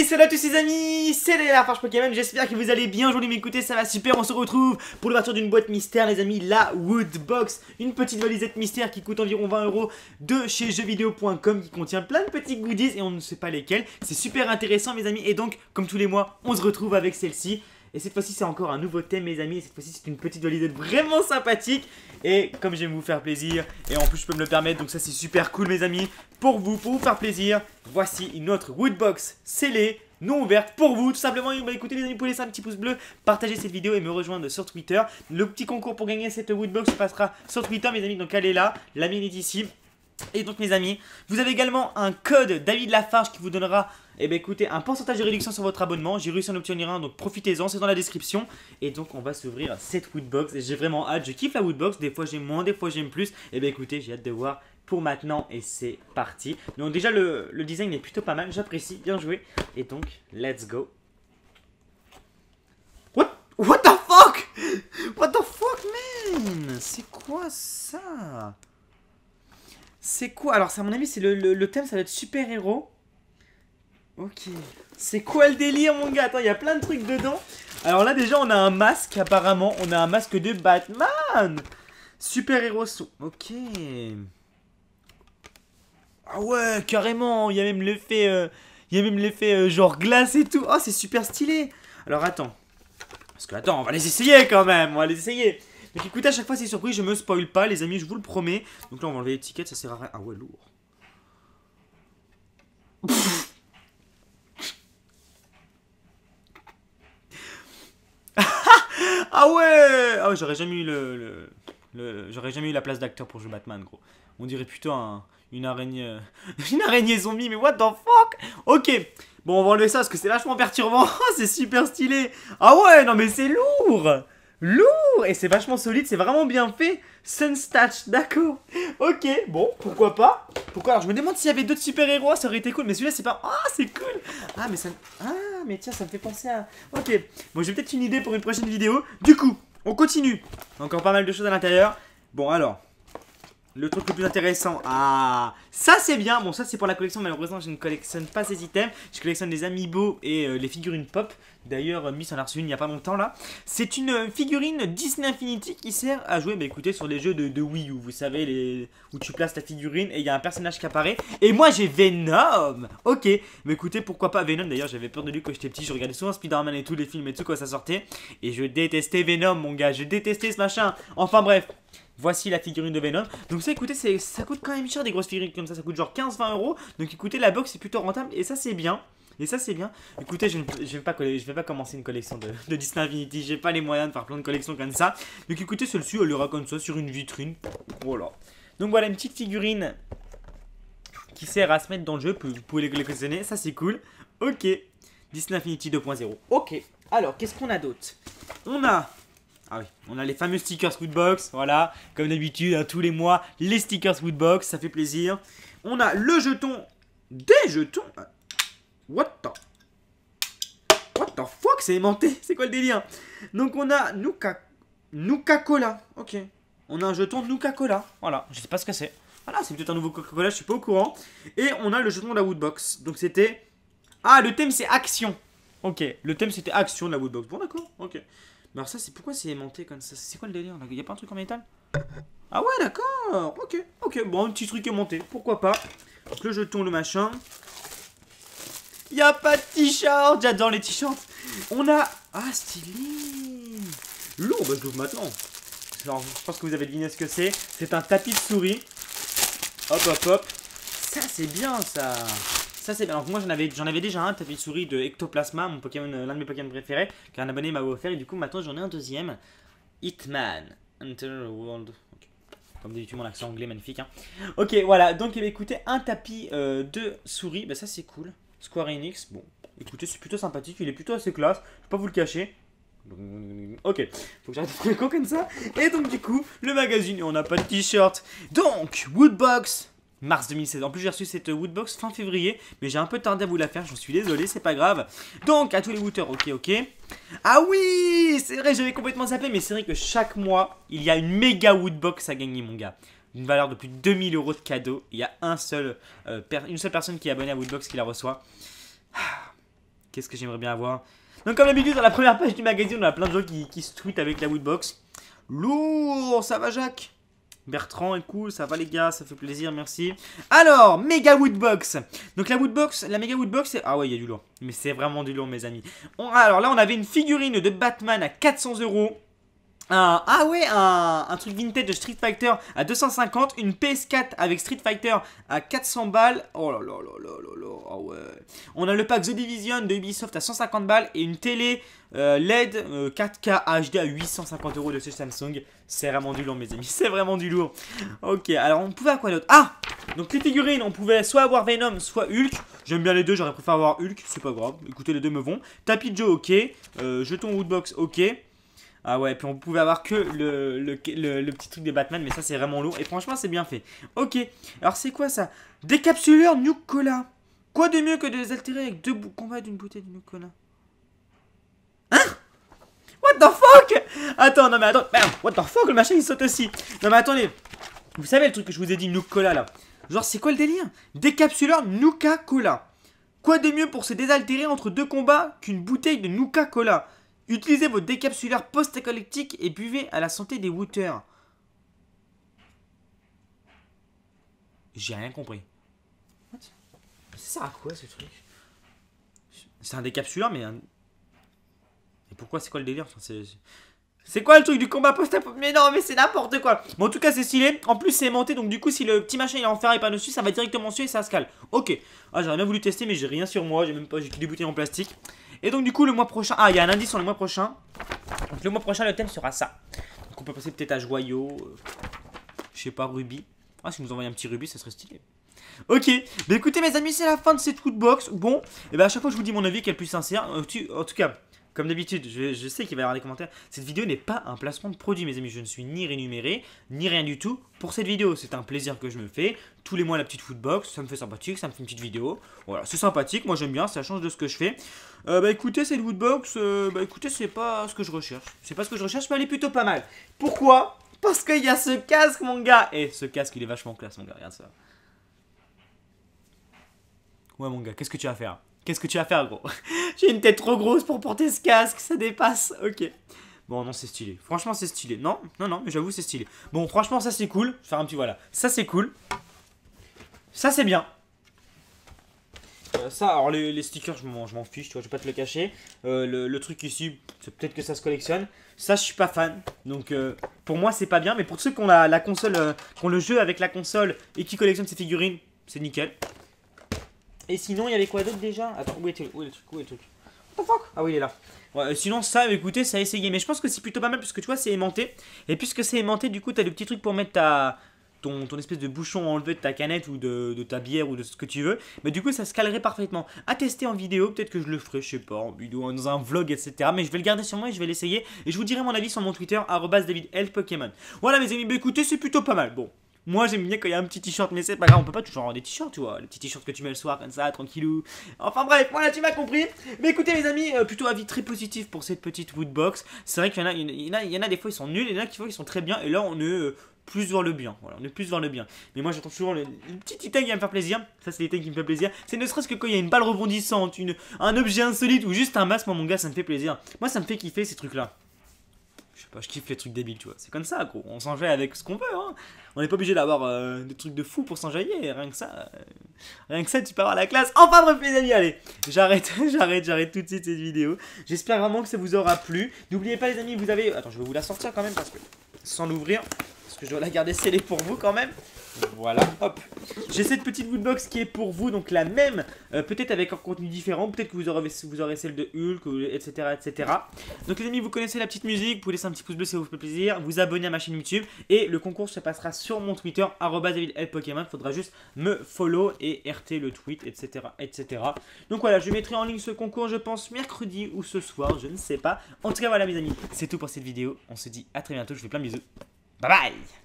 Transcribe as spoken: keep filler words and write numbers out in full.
Et salut à tous les amis, c'est la Farge Pokémon, j'espère que vous allez bien, aujourd'hui m'écoutez, ça va super, on se retrouve pour l'ouverture d'une boîte mystère les amis, la Woodbox, une petite valisette mystère qui coûte environ vingt euros de chez jeux vidéo point com qui contient plein de petits goodies et on ne sait pas lesquels, c'est super intéressant mes amis et donc comme tous les mois on se retrouve avec celle-ci. Et cette fois-ci c'est encore un nouveau thème mes amis, et cette fois-ci c'est une petite valisette vraiment sympathique. Et comme j'aime vous faire plaisir, et en plus je peux me le permettre, donc ça c'est super cool mes amis. Pour vous, pour vous faire plaisir, voici une autre Woodbox scellée, non ouverte, pour vous tout simplement. Bah, écoutez les amis, vous pouvez laisser un petit pouce bleu, partager cette vidéo et me rejoindre sur Twitter. Le petit concours pour gagner cette Woodbox se passera sur Twitter mes amis, donc elle est là, la mienne est ici. Et donc mes amis, vous avez également un code David Lafarge qui vous donnera eh ben, écoutez, un pourcentage de réduction sur votre abonnement. J'ai réussi à en obtenir un, donc profitez-en, c'est dans la description. Et donc on va s'ouvrir cette Woodbox et j'ai vraiment hâte, je kiffe la Woodbox. Des fois j'aime moins, des fois j'aime plus. Et bien écoutez, j'ai hâte de voir pour maintenant et c'est parti. Donc déjà le, le design est plutôt pas mal, j'apprécie, bien joué. Et donc, let's go. What, what the fuck? What the fuck man? C'est quoi ça? C'est quoi? Alors, ça, à mon avis, c'est le, le, le thème, ça va être super-héros. Ok. C'est quoi le délire, mon gars? Attends, il y a plein de trucs dedans. Alors là, déjà, on a un masque, apparemment. On a un masque de Batman. Super-héros. Ok. Ah ouais, carrément. Il y a même l'effet... Euh, il y a même l'effet euh, genre glace et tout. Oh, c'est super stylé. Alors, attends. Parce que, attends, on va les essayer quand même. On va les essayer. Donc écoutez, à chaque fois c'est surpris, je me spoil pas les amis, je vous le promets. Donc là on va enlever l'étiquette, ça sert à rien. Ah ouais, lourd. Ah ouais. Ah ouais, j'aurais jamais eu le, le, le j'aurais jamais eu la place d'acteur pour jouer Batman gros. On dirait plutôt un, une araignée une araignée zombie, mais what the fuck. Ok. Bon, on va enlever ça parce que c'est vachement perturbant. C'est super stylé. Ah ouais, non mais c'est lourd. Lourd. Et c'est vachement solide, c'est vraiment bien fait. Sunstatch, d'accord. Ok, bon, pourquoi pas. Pourquoi? Alors je me demande s'il y avait d'autres super-héros, ça aurait été cool. Mais celui-là c'est pas... Ah, c'est cool. Ah, mais ça... Ah, mais tiens, ça me fait penser à... Ok, bon, j'ai peut-être une idée pour une prochaine vidéo. Du coup, on continue. Encore pas mal de choses à l'intérieur. Bon, alors... Le truc le plus intéressant, ah, ça c'est bien. Bon, ça c'est pour la collection, malheureusement je ne collectionne pas ces items. Je collectionne les amiibo et euh, les figurines pop. D'ailleurs, Miss en a reçu une il n'y a pas longtemps là. C'est une figurine Disney Infinity qui sert à jouer, bah écoutez, sur les jeux de, de Wii U. Vous savez, les... où tu places ta figurine et il y a un personnage qui apparaît. Et moi j'ai Venom. Ok, mais écoutez, pourquoi pas Venom. D'ailleurs, j'avais peur de lui quand j'étais petit. Je regardais souvent Spider-Man et tous les films et tout quand ça sortait. Et je détestais Venom, mon gars. Je détestais ce machin. Enfin bref. Voici la figurine de Venom. Donc ça écoutez, ça coûte quand même cher des grosses figurines comme ça. Ça coûte genre quinze vingt euros. Donc écoutez, la box est plutôt rentable. Et ça c'est bien. Et ça c'est bien. Écoutez, je ne je vais pas, je vais pas commencer une collection de, de Disney Infinity. J'ai pas les moyens de faire plein de collections comme ça. Donc écoutez, celle-ci elle ira comme ça sur une vitrine. Voilà. Donc voilà une petite figurine qui sert à se mettre dans le jeu. Vous pouvez les collectionner. Ça c'est cool. Ok. Disney Infinity deux point zéro. Ok. Alors qu'est-ce qu'on a d'autre? On a... Ah oui, on a les fameux stickers Woodbox, voilà, comme d'habitude, hein, tous les mois, les stickers Woodbox, ça fait plaisir. On a le jeton, des jetons. What the... What the fuck, c'est aimanté, c'est quoi le délire? Donc on a Nuka... Nuka Cola, ok. On a un jeton Nuka Cola, voilà, je sais pas ce que c'est. Voilà, c'est peut-être un nouveau Coca-Cola, je suis pas au courant. Et on a le jeton de la Woodbox, donc c'était... Ah, le thème c'est action. Ok, le thème c'était action de la Woodbox, bon d'accord, ok. Mais alors ça c'est pourquoi c'est aimanté comme ça? C'est quoi le délire? Il n'y a pas un truc en métal? Ah ouais d'accord. Ok, ok, bon un petit truc aimanté, pourquoi pas. Donc le jeton, le machin. Il n'y a pas de t-shirt. J'adore les t-shirts. On a... Ah stylé. Lourd, bah je l'ouvre maintenant. Alors je pense que vous avez deviné ce que c'est. C'est un tapis de souris. Hop hop hop. Ça c'est bien ça. Ça c'est bien. Alors moi j'en avais, j'en avais déjà un tapis de souris de Ectoplasma, mon Pokémon, l'un de mes Pokémon préférés, qu'un abonné m'a offert et du coup maintenant j'en ai un deuxième. Hitman. Enter the World. Okay. Comme d'habitude mon accent anglais magnifique. Hein. Ok voilà, donc écoutez un tapis euh, de souris, bah ça c'est cool. Square Enix, bon écoutez c'est plutôt sympathique, il est plutôt assez classe, je vais pas vous le cacher. Ok, faut que j'arrête de faire comme ça. Et donc du coup, le magazine, et on n'a pas de t-shirt. Donc, Woodbox mars deux mille seize. En plus, j'ai reçu cette Woodbox fin février, mais j'ai un peu tardé à vous la faire, j'en suis désolé, c'est pas grave. Donc, à tous les wooters, ok, ok. Ah oui, c'est vrai, j'avais complètement zappé, mais c'est vrai que chaque mois, il y a une méga Woodbox à gagner, mon gars. Une valeur de plus de deux mille euros de cadeaux. Il y a un seul, euh, per une seule personne qui est abonnée à Woodbox qui la reçoit. Qu'est-ce que j'aimerais bien avoir? Donc comme d'habitude, dans la première page du magazine, on a plein de gens qui, qui se tweetent avec la Woodbox. Lourd, ça va Jacques? Bertrand est cool, ça va les gars, ça fait plaisir, merci. Alors, méga Woodbox. Donc la Woodbox, la méga Woodbox, c'est... Ah ouais, il y a du lourd. Mais c'est vraiment du lourd, mes amis. On... Alors là, on avait une figurine de Batman à quatre cents euros. Un, ah ouais, un, un truc vintage de Street Fighter à deux cent cinquante, une P S quatre avec Street Fighter à quatre cents balles. Oh là là là là là là, oh ouais. On a le pack The Division de Ubisoft à cent cinquante balles et une télé euh, L E D euh, quatre K H D à huit cent cinquante euros de chez Samsung. C'est vraiment du lourd, mes amis, c'est vraiment du lourd. Ok, alors on pouvait à quoi d'autre? Ah, donc les figurines, on pouvait soit avoir Venom, soit Hulk. J'aime bien les deux, j'aurais préféré avoir Hulk, c'est pas grave. Écoutez, les deux me vont. Tapis de Joe, ok. Euh, jeton Woodbox, ok. Ah ouais, puis on pouvait avoir que le, le, le, le petit truc de Batman, mais ça c'est vraiment lourd. Et franchement, c'est bien fait. Ok, alors c'est quoi ça? Décapsuleur Nuke Cola. Quoi de mieux que de les altérer avec deux combats d'une bouteille de Nuke Cola? Hein? What the fuck? Attends, non mais attends. Merde, what the fuck, le machin il saute aussi. Non mais attendez. Vous savez le truc que je vous ai dit, Nuke Cola là? Genre, c'est quoi le délire? Décapsuleur Nuka Cola. Quoi de mieux pour se désaltérer entre deux combats qu'une bouteille de Nuka Cola? Utilisez votre décapsuleur post-écolectique et buvez à la santé des wooters. J'ai rien compris. What? Ça sert à quoi ce truc? C'est un décapsuleur, mais un... Et pourquoi c'est quoi le délire? C'est quoi le truc du combat post-apo? Mais non, mais c'est n'importe quoi. Bon, en tout cas, c'est stylé. En plus, c'est aimanté. Donc, du coup, si le petit machin il est enfermé par dessus, ça va directement dessus et ça se cale. Ok. Ah, j'aurais bien voulu tester, mais j'ai rien sur moi. J'ai même pas. J'ai que des bouteilles en plastique. Et donc, du coup, le mois prochain. Ah, il y a un indice sur le mois prochain. Donc, le mois prochain, le thème sera ça. Donc, on peut passer peut-être à joyau. Euh, je sais pas, rubis. Ah, si vous nous envoyez un petit rubis, ça serait stylé. Ok, bah écoutez mes amis, c'est la fin de cette Woodbox. Bon, et bah à chaque fois je vous dis mon avis qui est le plus sincère. En tout cas, comme d'habitude, je, je sais qu'il va y avoir des commentaires. Cette vidéo n'est pas un placement de produit, mes amis. Je ne suis ni rémunéré, ni rien du tout pour cette vidéo. C'est un plaisir que je me fais. Tous les mois, la petite Woodbox, ça me fait sympathique, ça me fait une petite vidéo. Voilà, c'est sympathique, moi j'aime bien, ça change de ce que je fais. Euh, bah écoutez, cette Woodbox, euh, bah écoutez, c'est pas ce que je recherche. C'est pas ce que je recherche, mais elle est plutôt pas mal. Pourquoi? Parce qu'il y a ce casque, mon gars. Et ce casque, il est vachement classe, mon gars, regarde ça. Ouais, mon gars, qu'est-ce que tu vas faire? Qu'est-ce que tu vas faire, gros? J'ai une tête trop grosse pour porter ce casque, ça dépasse. Ok. Bon, non, c'est stylé. Franchement, c'est stylé. Non, non, non, mais j'avoue, c'est stylé. Bon, franchement, ça, c'est cool. Je vais faire un petit voilà. Ça, c'est cool. Ça, c'est bien. Euh, ça, alors, les, les stickers, je m'en fiche, tu vois, je vais pas te le cacher. Euh, le, le truc ici, c'est peut-être que ça se collectionne. Ça, je suis pas fan. Donc, euh, pour moi, c'est pas bien. Mais pour ceux qui ont la, la console, euh, qui ont le jeu avec la console et qui collectionnent ces figurines, c'est nickel. Et sinon, il y avait quoi d'autre déjà? Attends, où est, où est le truc? Où est le truc? What the fuck? Ah oui, il est là. Ouais, sinon, ça, écoutez, ça a essayé. Mais je pense que c'est plutôt pas mal puisque tu vois, c'est aimanté. Et puisque c'est aimanté, du coup, t'as le petit truc pour mettre ta... Ton, ton espèce de bouchon enlevé de ta canette ou de, de ta bière ou de ce que tu veux. Mais du coup, ça se calerait parfaitement. À tester en vidéo, peut-être que je le ferai, je sais pas, en vidéo, dans un vlog, et cetera. Mais je vais le garder sur moi et je vais l'essayer. Et je vous dirai mon avis sur mon Twitter, arobase david l pokémon. Voilà, mes amis, bah écoutez, c'est plutôt pas mal. Bon. Moi j'aime bien quand il y a un petit t-shirt, mais c'est pas grave, on peut pas toujours avoir des t-shirts, tu vois, les petits t-shirts que tu mets le soir comme ça, tranquillou. Enfin bref, voilà, tu m'as compris. Mais écoutez les amis, euh, plutôt avis très positif pour cette petite Woodbox. C'est vrai qu'il y en a, il y en a, il y en a des fois ils sont nuls, et il y en a qui fois ils sont très bien, et là on est euh, plus vers le bien, voilà, on est plus vers le bien. Mais moi j'attends toujours le, le petit item qui va me faire plaisir, ça c'est l'item qui me fait plaisir. C'est ne serait-ce que quand il y a une balle rebondissante, une, un objet insolite ou juste un masque, moi mon gars ça me fait plaisir. Moi ça me fait kiffer ces trucs là. Je sais pas, je kiffe les trucs débiles, tu vois. C'est comme ça, gros. On s'enjaille avec ce qu'on veut, hein. On n'est pas obligé d'avoir euh, des trucs de fou pour s'enjailler. Rien que ça, euh, rien que ça, tu peux avoir la classe. Enfin bref, les amis, allez. J'arrête, j'arrête, j'arrête tout de suite cette vidéo. J'espère vraiment que ça vous aura plu. N'oubliez pas, les amis, vous avez... Attends, je vais vous la sortir quand même parce que... Sans l'ouvrir. Parce que je dois la garder scellée pour vous quand même. Voilà, hop. J'ai cette petite Woodbox qui est pour vous, donc la même, euh, peut-être avec un contenu différent. Peut-être que vous aurez, vous aurez celle de Hulk, et cetera, et cetera. Donc les amis, vous connaissez la petite musique. Vous pouvez laisser un petit pouce bleu si ça vous fait plaisir. Vous abonner à ma chaîne YouTube. Et le concours se passera sur mon Twitter, arobase david l pokémon. Il faudra juste me follow et R T le tweet, et cetera, et cetera. Donc voilà, je mettrai en ligne ce concours, je pense, mercredi ou ce soir, je ne sais pas. En tout cas, voilà mes amis, c'est tout pour cette vidéo. On se dit à très bientôt. Je vous fais plein de bisous. Bye bye!